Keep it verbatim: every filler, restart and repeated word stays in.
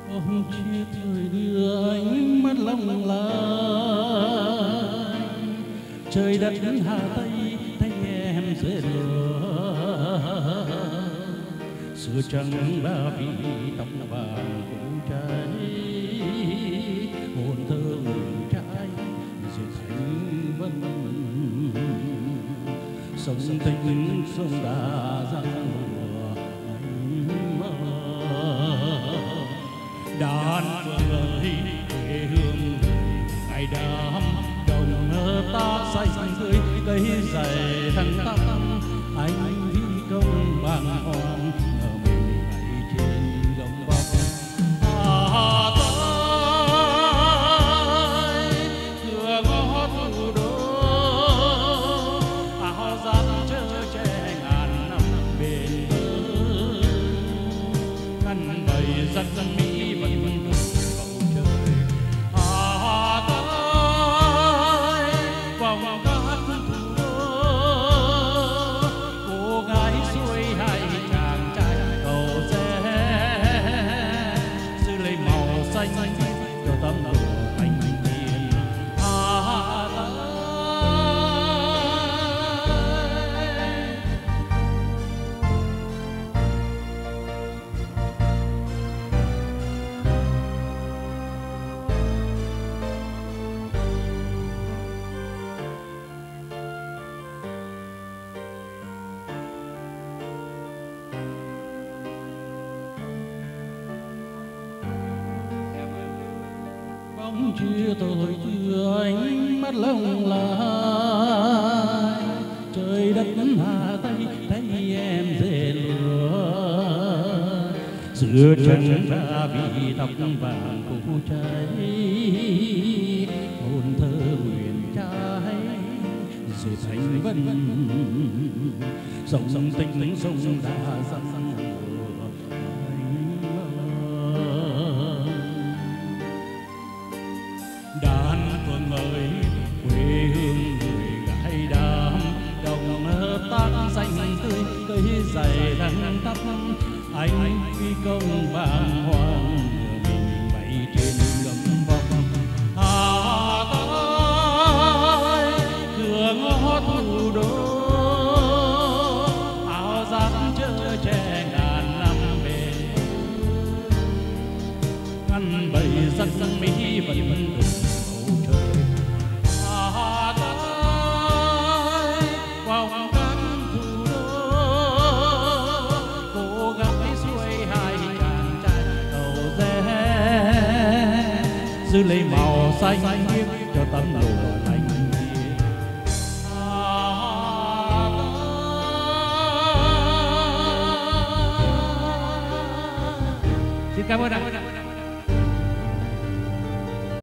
Bóng chia thời đưa ánh mắt long lanh, trời đất Hà Tây thấy em dễ lừa. Xưa trắng ba vì tóc vàng cũng cháy, hồn thơ ngừng trái diệt thành vân. Sông Tinh sông Đà giang mùa mơ, đàn phượng ơi quê hương ngày đám đồng nơ ta xanh tươi cây dày thăng tắp. Anh vì công bàng hoàng ở mình ngày trên gấm vóc. Hà Tây cửa ngõ thủ đô, áo giáp chở che ngàn năm bền vững, ngăn bầy dân dân mỹ vẫn bầu trời. Hà Tây vòng cát thủ đô, cô gái xuôi hai chàng trai cầu rẽ, giữ lấy màu xanh cho tấm lụa thanh tiền. Hà Tây bóng chia tôi chưa ánh mắt long lanh, trời đất Hà Tây thấy em dễ lừa. Giữa chân ra vì tóc vàng phủ cháy, hồn thơ nguyện trái rồi thành vân. Sông Tinh sông Đà giang mùa ơi quê hương người gái đám đồng hợp tác xanh tươi cây dày thăng tắp. Anh phi công bàng hoàng mình bay trên gấm vóc. Hà Tây cửa ngõ thủ đô, áo giáp chở che ngàn năm bền, ngăn bầy dân dân mỹ vẫn đục bầu trời. Hà Tây vòng cát thủ đô, cô gái xuôi hai chàng trai cầu rẽ, giữ lấy màu xanh biếc cho tấm lụa thanh tiền. Hà Tây. Xin cảm ơn anh.